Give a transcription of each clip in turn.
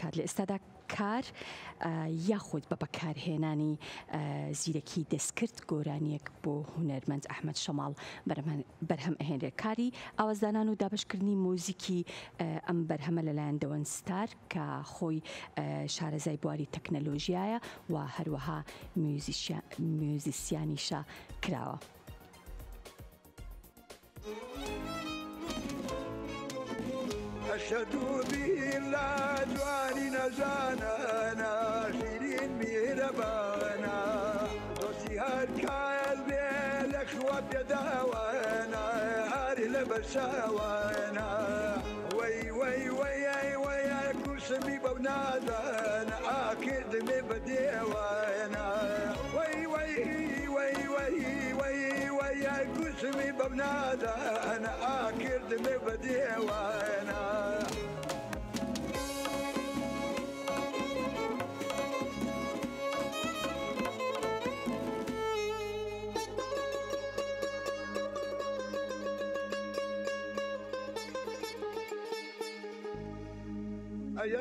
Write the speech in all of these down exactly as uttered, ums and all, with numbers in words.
دەکات لە ئێستادا کار یاخود بە بەکارهێنانی زیرەکی دەستکرد گۆرانیەک بۆ هونەرمەند ئەحمەد شەماڵ بەرهەم ئەهێنرێت. کاری ئاوازدانان و دابشکردنی مۆزیکی ئەم بەرهەمە لەلایەن دەوەن ستار کە خۆی شارەزای بواری تەکنەلۆژیایە و هەروەها میوزیسیانیشە کراوە. أشهد بالله جواني نزانا شيرين ميربانا دوسي هالكايل بالأخوة يداوانا هاري لبساوانا وي وي وي وي كوسمي بونادانا أكيد مبديوانا وي وي وي وي وي وي كوسمي بونادانا أكيد مبديوانا يا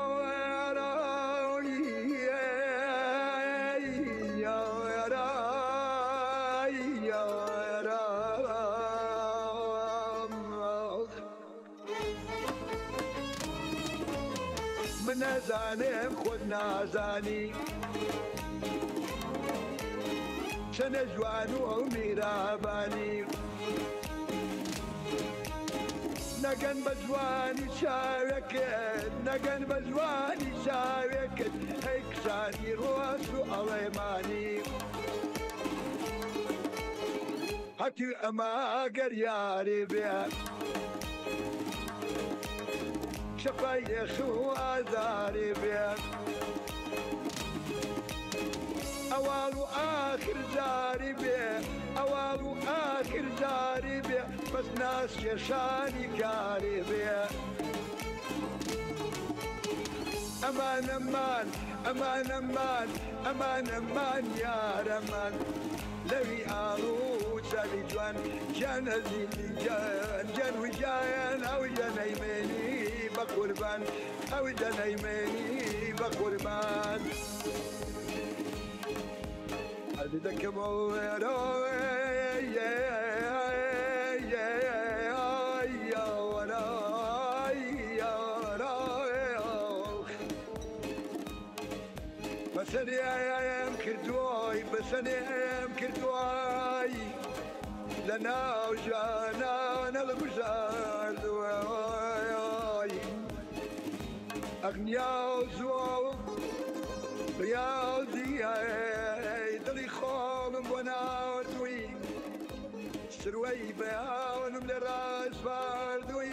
من نازاني خود نازاني شنجوان وميراباني نقن بزواني شاوكت نقن بزواني شاوكت هيك ساني رواسو أليماني حتى أما قرياري بيا شفاي خو آذاري بيا أول وآخر زاري بيا أول وآخر زاري بيا بس ناس يشاني كاري بيا أمان أمان أمان أمان أمان أمان يا رمان لوي عروسة لجوان جان هزيلي جان جان وجاين أو جان يميني بقربان أو جان يميني بقربان أردك مويرو بس أنا كردواي بس أنا كردواي لنا وجانا أنا البشار دواي أغنياء وزواو رياض دياي دلي خالم وناوتوي سروي بياون من الراس باردوي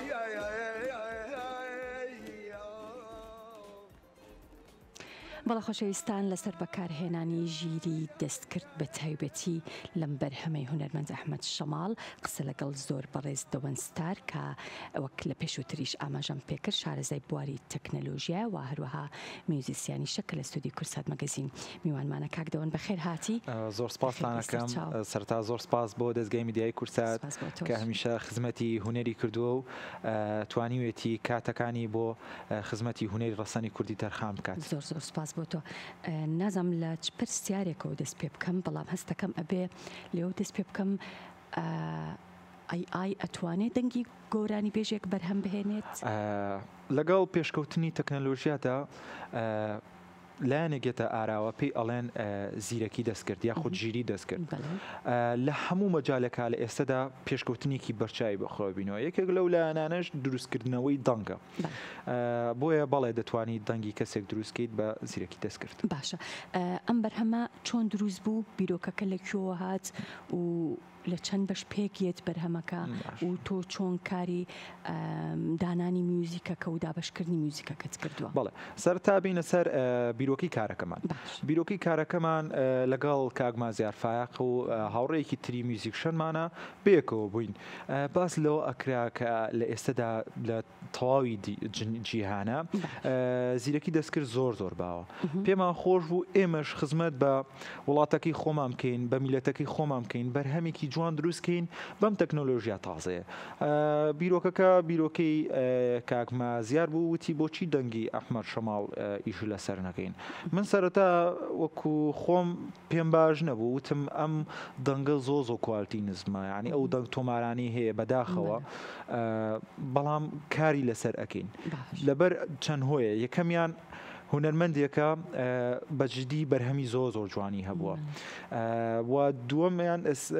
بەڵە خۆشەویستان لەسەر بەکارهێنانی ژیری دەستکرد بە تایبەتی لەم بەرهەمەی هونەرمەند ئەحمەد شەماڵ قسە لەگەڵ زۆر بەڕێز دەوەن ستار کە وەک لە پێشووتریش ئاماژەم پێکرد شارەزای بواری تەکنەلۆژیە و هەروەها میوزیسیانی شەکە لە ستودیۆ کورسات مەگەزین میوانمانە کاک دەوەن بەخێر هاتی. زۆر سپاستانەکەم سەرتا زۆر سپاس بۆ دەستگای میدیای کورسات کە هەمیشە خزمەتی هونەری کردووە و توانیوێتی کاتەکانی بۆ خزمەتی هونەری ڕەسەنی کوردی تەرخان بکات. زۆر زۆر سپاس بۆ تۆ. نازم لە چ پرسیارێکەوە دەست پێ بکەم بەڵام هەستەکەم ئەبێ لێو دەست پێ بکەم ئای ئای ئەتوانێت دەنگی گۆرانی بێژێک بەرهەم بهێنێت لەگەڵ پێشکەوتنی تەکنەلۆژیادا لایەنێکێتە ئاراوە پێی ئەڵێن زیرەکی دەستکرد یاخود ژیری دەستکرد لە هەموو مەجالێکا لە ئێستادا پێشکەوتنێکی بەرچاوی بەخۆ بینەوە یەکێک لەو لایەنانەش دروستکردنەوەی دەنگە بۆیە بەڵێ دەتوانیت دەنگی کەسێک دروستکەیت بە زیرەکی دەستکرد. باشە ئەم بەرهەمە چۆن دروست بوو بیرۆکەکە لەکوێوە هات و لە چەند بەش پێکیت بەرهەمەکە و تۆ چۆن کاری دانانی میوزیکەکە و دابشکردنی میوزیکەکەت کردووە؟ بەڵێ سەرتا بینە سەر بیرۆکی کارەکەمان. بیرۆکی کارەکەمان لەگەڵ کاگما زیارفایق و هاوڕێیەکی تری میوزیک شەنمانە بێکەوە بووین. باس لەوە ئەکرا کە لە ئێستادا لە تەواوی جیهانە زیرەکی دەستکرد زۆر زۆر باوە. پێمان خۆش بوو ئێمەش خزمەت بە وڵاتەکەی خۆمان بکەین بە میلەتەکەی خۆمان بکەین بەرهەمێکی جوان دروستکەین بەم تەکنۆلۆژیا تازەیە. بیرۆکەکە بیرۆکەی کاکمە زیار بوو وتی بۆچی دەنگی ئەحمەد شەماڵ ئیش لەسەر نەکەین. من سەرەتا وەکو خۆم پێم باش نەبوو وتم ئەم دەنگە زۆ زۆ کوالتی نزمە یعنی ئەو دەنگ تۆمارانی هەیە بەداخەوە بەڵام کاری لەسەر ئەکەین لەبەر چەند هۆیە یەکەمیان هونەرمەندێکە بەجددی بەرهەمی زۆ زۆر جوانی هەبووە و دووەمیان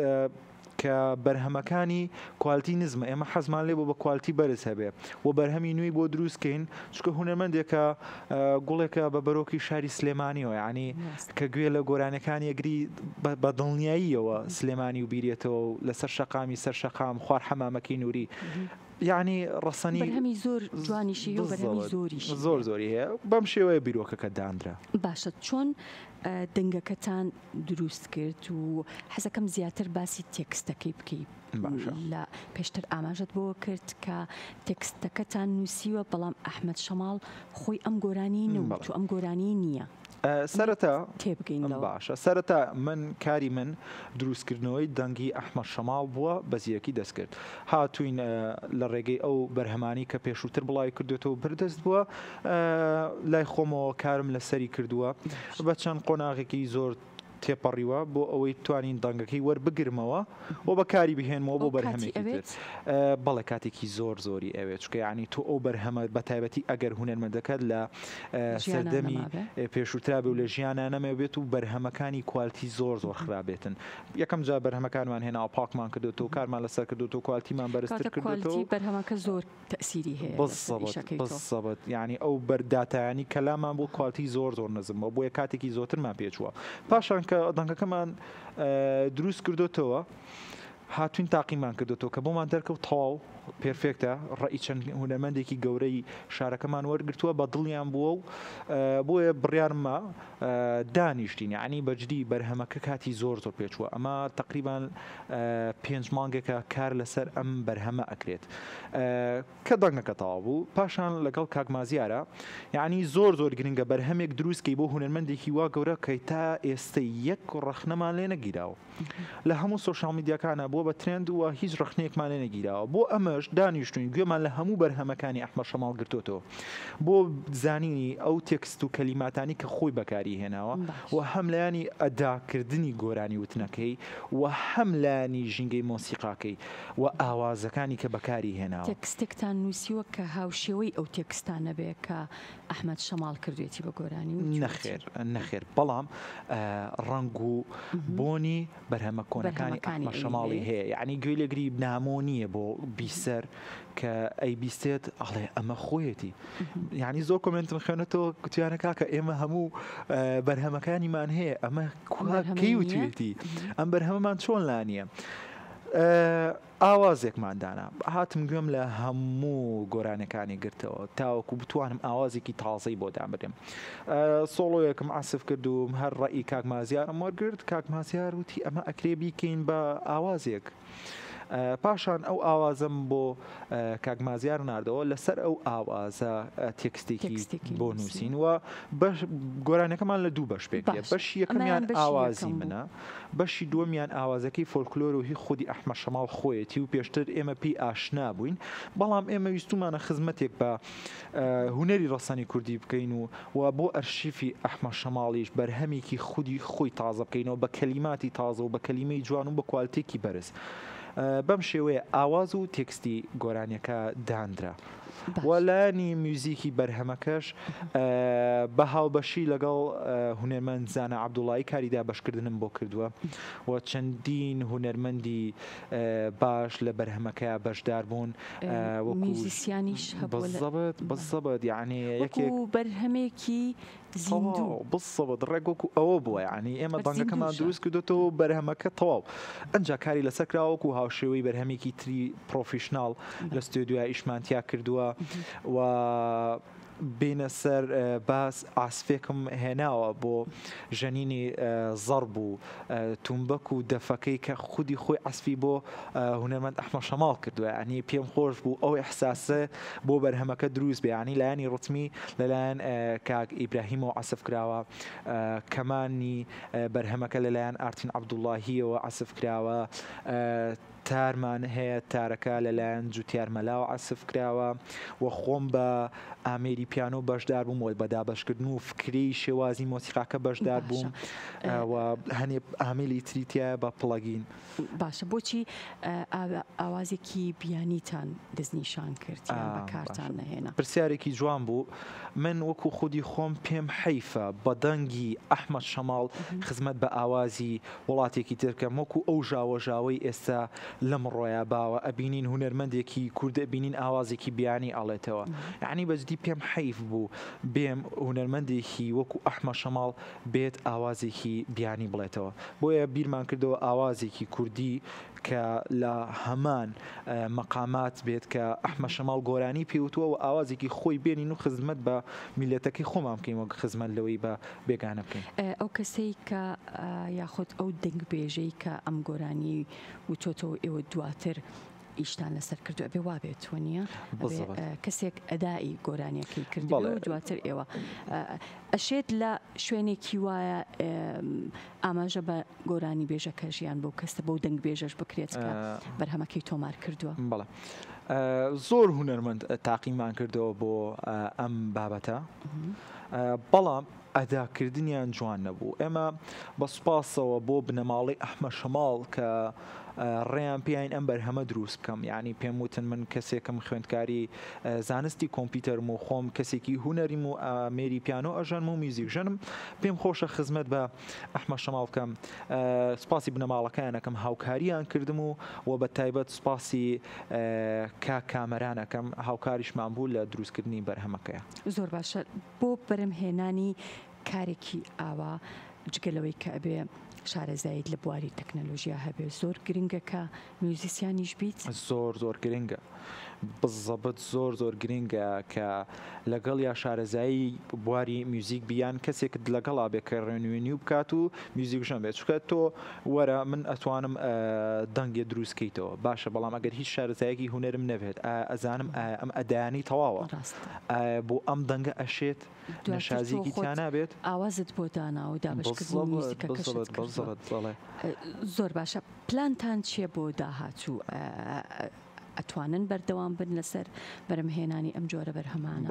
کە بەرهەمەکانی کوالتی نزمە ئێمە حەزمان لێ بۆ بە کوالتی بەرز هەبێ و بەرهەمی نوێی بۆ دروستکەین چکە هونەرمەندێکە گوڵێکە بە بەرۆکی شاری سلێمانیەوە یعنی کە گوێ لە گۆرانەکانی ئەگری بە دڵنیاییەوە سلێمانی و بیرێتەوە و لەسەر شەقامی سەر شەقام خوار حەمامەکەی نووری یعنی ڕەسەنی بەرهەمی زۆر جوانیشی و بەرهەمی زۆریش زۆر زۆری هەیە بەم شێوەیە بیرۆکەکە دانرا. باشە چۆن دەنگەکەتان دروست کرد و حەزەکەم زیاتر باسی تێکستەکەی بکەیت لە پێشتر ئاماژت بۆ کرد کە تێکستەکەتان نووسیوە بەڵام ئەحمەد شەماڵ خۆی ئەم گۆرانی نەوت و ئەم گۆرانی نییە. سەرەتا تێبگەین باشە سەرەتا من کاری من دروستکردنەوەی دەنگی ئەحمەد شەماڵ بووە بەزیەکی دەست کرد هاتوین لە ڕێگەی ئەو بەرهەمانی کە پێشووتر بڵای کردوێتەوە بردەست بووە لای خۆمەوە کارم لەسەری کردووە بە چەند قۆناغێکی زۆر تێپەڕیوە بۆ ئەوەی توانین دەنگەکەی وەربگرمەوە بۆ بەکاری بهێنمەوە بۆ بەرهەمێکی بەڵێ کاتێکی زۆر زۆری ئەوێت چکە ینی تۆ ئەو بەرهەمە بەتایبەتی ئەگەر هونەرمەندەکەت لە سەردەمی پێشووترا بێ و لە ژیانە نەمێ بێت و بەرهەمەکانی کوالتی زۆر زۆر خرابێتن یەکەم جا بەرهەمەکانمان هێنا پاکمان کردوەوە کارمان لەسەر کردوەوە کوالتیمان بەرزتر کردوەوە بەرهەمەکە زۆر تەسیری هەیە بەسەبەت ینی ئەو بەرداتایانی کەلامان بۆ کوالتی زۆر زۆر نزمەوە بۆیە کاتێکی زۆرترمان پێچووە پاشان کە دەنگەکەمان دروست کردوتەوە هاتوین تاقیمان کردوتەوە کە بۆمان دەرکەوت تەواو پێرفێکتە ڕێی چەند هونەرمەندێکی گەورەی شارەکەمان وەرگرتووە بە دڵیان بووە و بۆیە بڕیارمە دانیشتین ینی بەجددی بەرهەمەکە کاتی زۆر زۆر پێچووە ئەمە تقریبان پێنج مانگێکە کار لەسەر ئەم بەرهەمە ئەکرێت کە دەنگەکە تەواو بوو پاشان لەگەڵ کاکمازیارە یعنی زۆر زۆر گرنگە بەرهەمێک دروستکەی بۆ هونەرمەندێکی وا گەورە کەی تا ئێستا یەک ڕەخنەمان لێ نەگیراوە لە هەموو سۆشال میدیاکانە بۆ بە ترند وە هیچ ڕخنەیەکمان لێ نەگیراوە بۆ ئەمەش دانیشتوین گوێمان لە هەموو بەرهەمەکانی ئەحمەد شەماڵ گرتوتەوە بۆ زانینی ئەو تێکست و کەلیماتانی کە خۆی بەکاری هێناوە و هەم لایانی ئەداکردنی گۆرانی وتنەکەی و هەم لایانی ژینگەی مۆسیقاکەی و ئاوازەکانی کە بەکاری هێناوە تێکستێکتان نووسیوە کە هاوشێوەی ئەو تێکستانە بێ کە ئەحمەد شەماڵ کردوێتی بە گۆرانی نەخێر نەخێر بەڵام ڕنگ و بۆنی بەرهەمە کۆنەکانی ئەحمەد شەماڵی هەیە یعنی گوێ لەگری بنامۆ نییە بۆ بیسەر کە ئەی بیستێت ئەڵێ ئەمە خۆیەتی یعنی زۆر کۆمنتم خوێنێتەوە گوتیانە کاکە ئێمە هەموو بەرهەمەکانیمان هەیە ئەمە کەی وتوێتی ئەم بەرهەمەمان چۆن لانیە ئاوازێکمان دانا هاتم گوێم لە هەموو گۆرانەکانی گرتەوە تاوەکو بتوانم ئاوازێکی تازەی بۆ دابدەم سۆڵۆیەکم عسف کردوم هەر ڕێی کاکمازیارم وەرگرت کاکمازیار وتی ئەمە ئەکرێ بیکەین بە ئاوازێک پاشان ئەو ئاوازم بۆ کاکمازیار ناردەوە لەسەر ئەو ئاوازە تێکستێکی بۆ نووسین و گۆرانەکەمان لە دوو بەش پێکێ بەشی یەکەمیان ئاوازی منە بەشی دووەمیان ئاوازەکەی فۆلکلۆر و هی خودی ئەحمەد شەماڵ خۆیەتی و پێشتر ئێمە پێی ئاشنا بووین بەڵام ئێمە ویستومانە خزمەتێک بە هونەری ڕەسەنی کوردی بکەین و و بۆ ئەرشیفی ئەحمەد شەماڵیش بەرهەمێکی خودی خۆی تازە بکەینەوە بە کەلیماتی تازە و بە کەلیمەی جوان و بە کوالتێکی بەرز بەم شێوەیە ئاواز و تێکستی گۆرانیەکە دانرا وەلانی میوزیکی بەرهەمەکەش بە هاوبەشی لەگەڵ هونەرمەند زانە عەبدوڵڵایی کاریدا بەشکردنم بۆ کردووە و چەندین هونەرمەندی باش لە بەرهەمەکە بەشدار بوون میوزیسیانیش هەبوو بەزەبەت یعنی یەکێک بەرهەمێکی بسەبت ڕێگوەکو ئەوە بووە یعنی ئێمە دەنگەکەمان دروست کردوەوە بەرهەمەکە تەواو ئەنجا کاری لەسەر کراوەکو هاوشێوەی بەرهەمێکی تری پرۆفیشناڵ لە ستودیۆ ئیشمانتیا کردووە و بینە سەر باس ئاسفێکم هێناوە بۆ ژەنینی زەرب و تومبەک و دەفەکەی کە خودی خۆی عەسفی بۆ هونەرمەند ئەحمەد شەماڵ کردووە ینی پێم خۆش بوو ئەو ئیحساسە بۆ بەرهەمەکە دروست بێ ینی لایەنی ڕوتمی لەلایەن کاک ئیبراهیمەوە عەسف کراوە کەمانی بەرهەمەکە لەلایەن ئارتین عەبدوڵڵاهیەوە عەسف کراوە تارمان هەیە تارەکە لەلایەن جوتیار مەلاو عەسف کراوە و خۆم بە ئامێری پیانۆ بەشدار بووم و بە دابەشکردن و فکری شێوازی مۆسیقاکە بەشدار بووم و هەنێ ئامێلی تریتیایە بە پڵەگین. باشە بۆچی ئاوازێکی بیانیتان دەستنیشان کرد یان بەکارتان نەهێنا؟ پرسیارێکی جوان بوو. من وەکو خودی خۆم پێم حەیفە بە دەنگی ئەحمەد شەماڵ خزمەت بە ئاوازی وڵاتێکی ترکەم وەکو ئەو ژاوەژاوەی ئێستا لەم ڕۆیە باوە ئەبینین هونەرمەندێکی کورد ئەبینین ئاوازێکی بیانی ئاڵێتەوە یعنی بەجدی پێم حەیف بوو بێم هونەرمەندێکی وەکو ئەحمەد شەماڵ بێت ئاوازێکی بیانی بڵێتەوە بۆیە بیرمان کردەوە ئاوازێکی کوردی کە لە هەمان مەقامات بێت کە ئەحمەد شەماڵ گۆرانی پێوتووە و ئاوازێکی خۆی بێنین و خزمەت بە میلەتەکەی خۆمان بکەین وەک خزمەت لەوەی بە بێگانە بکەین. ئەو کەسەی کە یاخود ئەو دەنگبێژەی کە ئەم گۆرانی وتۆتەوە ئێوە دواتر ئیشتان لەسەر کردو ئەبێ وا بێت وە نییە کەسێک ئەدایی گۆرانیەکەی کردەوە دواتر ئێوە ئەشێت لە شوێنێکی وایە ئاماژە بە گۆرانی بێژەکە ژیان بۆ کەسە بەو دەنگ بێژەش بکرێت کە بەرهەمەکەی تۆمار کردووە. بەڵێ زۆر هونەرمەند تاقیمان کردەوە بۆ ئەم بابەتە بەڵام ئەداکردنیان جوان نەبوو. ئێمە بە سوپاسەوە بۆ بنەماڵی ئەحمەد شەماڵ کە ڕێیان پێیان ئەم بەرهەمە دروست بکەم یعنی پێم وتن من کەسێکم خوێندکاری زانستی کۆمپیوتەرم و خۆم کەسێکی هونەریم و ئامێری پیانۆ ئەژەنم و میوزیک ژەنم پێم خۆشە خزمەت بە ئەحمەد شەماڵ بکەم. سوپاسی بنەماڵەکانەکەم هاوکاریان کردم و و بە تایبەت سوپاسی کا کامەرانەکەم هاوکاریشمان بوو لە دروستکردنی بەرهەمەکەیە. زۆر باشە بۆ بەرهەمهێنانی کارێکی ئاوا جگەلەوەی کە ئەبێ شارەزایت لە بواری تەکنەلۆژیا هەبێ زۆر گرنگە کە میوزیسیانیش بیت؟ زۆر زۆر گرنگە بزەبت زۆر زۆر گرنگە کە لەگەڵ یا شارەزایی بواری میوزیک بیان کەسێکت لەگەڵا بێ کە ڕێنوێنی و بکات و میوزیکژەن بێت چکە تۆ وەرە من ئەتوانم دەنگێ دروستکەیتەوە باشە بەڵام ئەگەر هیچ شارەزایەکی هونەرم نەبێت ئەزانم ئەم ئەدایانی تەواوە بۆ ئەم دەنگە ئەشێت نەشازیکی تیان نابێت ئاوازت بۆ دانا و دابشکردنی میوزیکەکەشت زۆر باشە. پلانتان چییە بۆ داهاتوو؟ ئەتوانن بەردەوام بن لەسەر بەرهەمهێنانی ئەم جۆرە بەرهەمانە؟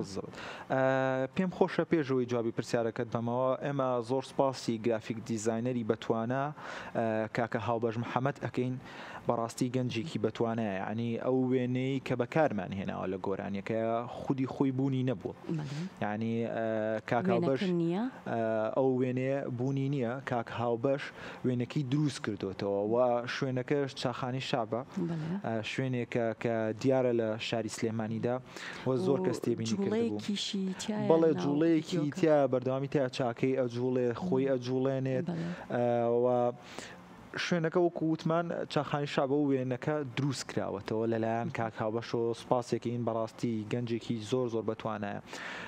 پێم خۆشە پێشەوەی جوابی پرسیارەکەت بەمەوە ئێمە زۆر سپاسی گرافیک دیزاینەری بەتوانە کاکە هاوبەش محەممەد ئەەکەین بەڕاستی گەنجێکی بەتوانایە ینی ئەو وێنەی کە بەکارمان هێناوە لە گۆرانیەکە خودی خۆی بوونی نەبووە ینی کاک هاوبەش ئەو وێنەیە بوونی نییە کاک هاوبەش وێنەکەی دروست کردوێتەوە و شوێنەکەش چاخانی شابە شوێنێکە کە دیارە لە شاری سلێمانیدا و زۆر کەس تێبینی کردبوو بەڵێ جوڵەیەکی تیا بەردەوامی تا چاکەی ئەجوڵێ خۆی ئەجوڵێنێت و شوێنەکە وەکو وتمان چاخانی شابە و وێنەکە دروست کراوەتەوە لەلایەن کاک هاوبەش و سوپاسێکی این بەڕاستی گەنجێکی زۆر زۆر بەتوانایە.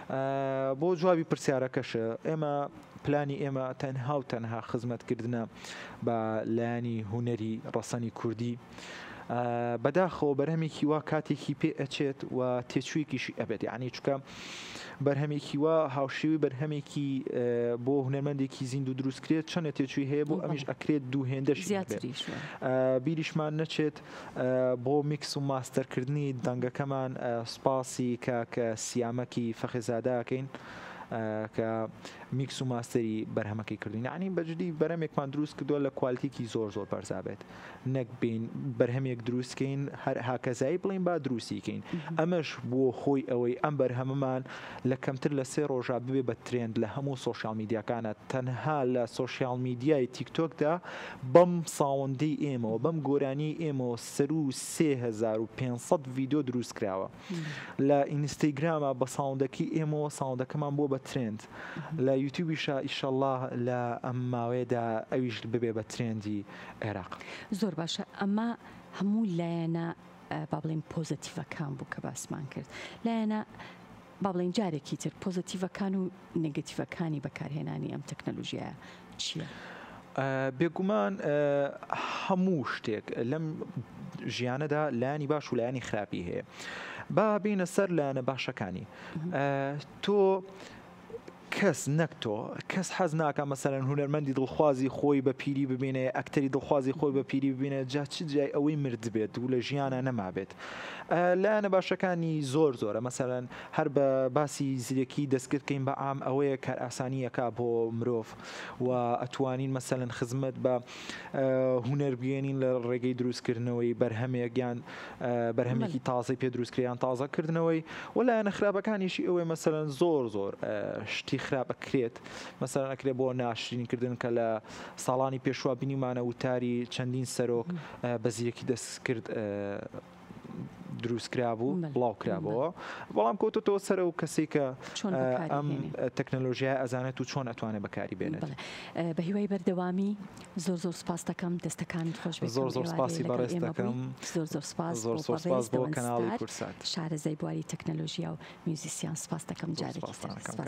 بۆ جوابی پرسیارەکەشە ئێمە پلانی ئێمە تەنها و تەنها خزمەتکردنە بە لایەنی هونەری ڕەسەنی کوردی بەداخەوە بەرهەمێکی وا کاتێکی پێ ئەچێت و تێچوویەکیشی ئەبێت یعنی چکە بەرهەمێکی وا هاوشێوی بەرهەمێکی بۆ هونەرمەندێکی زیند و دروستکرێت چەندە تێچووی هەیە بۆ ئەمیش ئەکرێت دوو هێندەش بیریشمان نەچێت بۆ میکس و ماستەرکردنی دەنگەکەمان سوپاسی کاکە سیامەکی فەخێزادەکەین کە میکس و ماستەری بەرهەمەکەی کردین یعنی بەجدی بەرهەمێکمان دروست کردووە لە کوالتیکی زۆر زۆر بەرزابێت نەک بین بەرهەمێک دروستکەین هەر هاکەزایی بڵین با دروستیکەین ئەمەش بۆ خۆی ئەوەی ئەم بەرهەمەمان لە کەمتر لە سێ ڕۆژە ببێ بە ترێند لە هەموو سۆشیال میدیاکانە تەنها لە سۆشیال میدیای تیکتۆکدا بەم ساوەندەی ئێمەوە بەم گۆرانی ئێمەوە سەر و سێ هەزار و پێنج سەد ڤیدیۆ دروست کراوە لە ئینستاگرامە بە ساوەندەکەی ئێمەوە ساوەندەکەمان بۆ بە ترێند لە یوتیوبیشە ئیشەڵڵاه لە ئەم ماوەیەدا ئەویش ببێ بە ترێندی عێراق. زۆر باشە ئەمە هەموو لایەنە با بڵێن پۆزتیڤەکان بوو کە باسمان کرد لایەنە با بڵین جارێکی تر پۆزیتیڤەکان و نێگەتیڤەکانی بەکارهێنانی ئەم تەکنەلۆژیایە چییە؟ بێگومان هەموو شتێک لەم ژیانەدا لایانی باش و لایانی خراپی هەیە. با بینە سەر لایەنە باشەکانی. تۆ کەس نەک تۆ کەس حەز ناکە مەسەرەن هونەرمەندی دڵخوازی خۆی بە پیری ببینێ ئەکتەری دڵخوازی خۆی بە پیری ببینێت جا چ جای ئەوەی مرد بێت و لە ژیانە نەمابێت. لایەنە باشەکانی زۆر زۆرە مەسەرەن هەر بە باسی زیرەکی دەستکردکەین بە عام ئەوەیە کار ئاسانیەکە بۆ مرۆڤ و ئەتوانین مەسەرەن خزمەت بە هونەربیێنین لە ڕێگەی دروستکردنەوەی بەرهەمێکیان بەرهەمێکی تازەی پێ دروستکریان تازەکردنەوەی و لایەنە خراپەکانیشی ئەوەی مەسەرەن زۆر زۆر شتی خراپ بکرێت مەسەرەن ئەکرێت بۆ ناشرینکردن کە لە ساڵانی پێشوا بینیمانە وتاری چەندین سەرۆک بە زیرەکی دەستکرد دروستکرا بوو بڵاو کرابەوە بەڵام کەوتۆتەوە سەر و کەسی کە ئەم تەکنەلۆژیای ئەزانێت و چۆن ئەتوانێت بەکاری بێنێت. بە هیوای بەردەوامی زۆر زۆر سپاس دەکەم دەستەکانت خۆش بێت. زۆر زۆر سپاسی بەڕێز دەکەم. زۆر زۆر سپاس زۆر زۆر سپاس بۆ کەناڵی کورسات. شارەزای بواری تەکنەلۆژیا و میوزیسیان سپاس دەکەم جارێکی تر.